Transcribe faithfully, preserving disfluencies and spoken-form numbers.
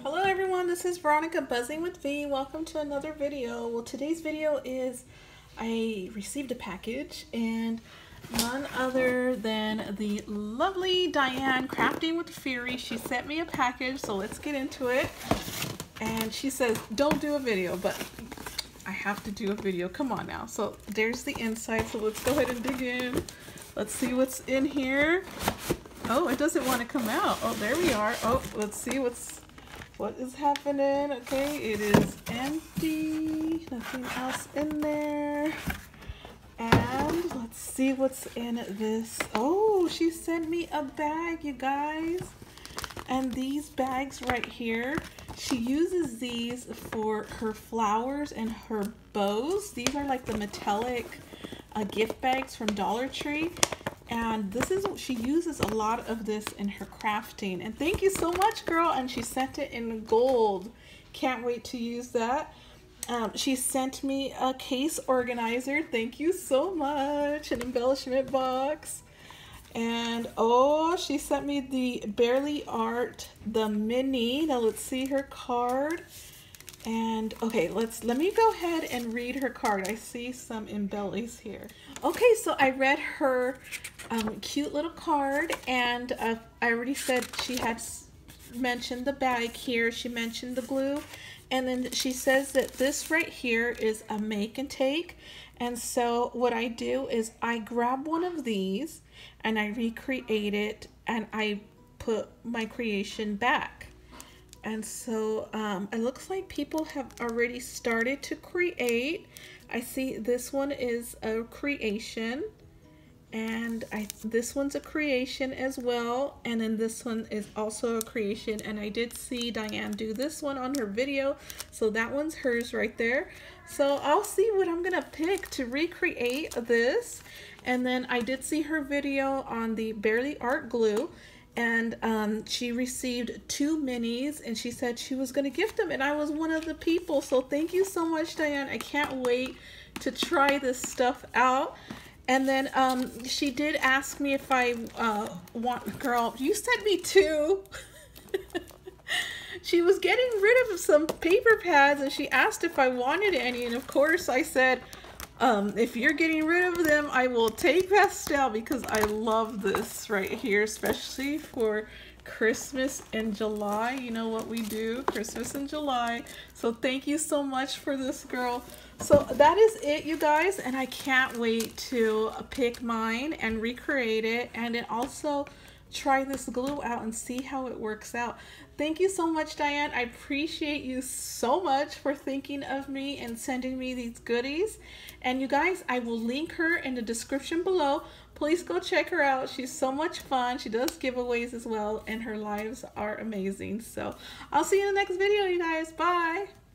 Hello everyone, this is Veronica Buzzing with V. Welcome to another video. Well, today's video is I received a package and none other than the lovely Diane Crafting with Fury. She sent me a package, so let's get into it. And she says, don't do a video, but I have to do a video. Come on now. So there's the inside, so let's go ahead and dig in. Let's see what's in here. Oh, it doesn't want to come out. Oh, there we are. Oh, let's see what's what is happening. Okay, it is empty. Nothing else in there. And let's see what's in this. Oh, she sent me a bag, you guys. And these bags right here, she uses these for her flowers and her bows. These are like the metallic uh, gift bags from Dollar Tree. And this is, she uses a lot of this in her crafting. And thank you so much, girl. And she sent it in gold. Can't wait to use that. Um, she sent me a case organizer. Thank you so much. An embellishment box. And oh, she sent me the Barely Art, the mini. Now let's see her card. And okay, let's let me go ahead and read her card. I see some embellies here. Okay, so I read her um, cute little card, and uh, I already said she had mentioned the bag here. She mentioned the glue, and then she says that this right here is a make and take. And so what I do is I grab one of these and I recreate it, and I put my creation back. And so um, it looks like people have already started to create. I see this one is a creation, and I this one's a creation as well, and then this one is also a creation. And I did see Diane do this one on her video, so that one's hers right there. So I'll see what I'm gonna pick to recreate this. And then I did see her video on the Barely Art glue, and um, she received two minis, and she said she was going to gift them, and I was one of the people. So thank you so much, Diane. I can't wait to try this stuff out. And then um, she did ask me if I uh, want, girl, you sent me two. She was getting rid of some paper pads, and she asked if I wanted any, and of course I said, Um, if you're getting rid of them, I will take pastel, because I love this right here, especially for Christmas in July. You know what we do, Christmas in July. So thank you so much for this, girl. So that is it, you guys, and I can't wait to pick mine and recreate it, and then also try this glue out and see how it works out. Thank you so much, Diane. I appreciate you so much for thinking of me and sending me these goodies. And you guys, I will link her in the description below. Please go check her out. She's so much fun. She does giveaways as well, and her lives are amazing. So I'll see you in the next video, you guys. Bye.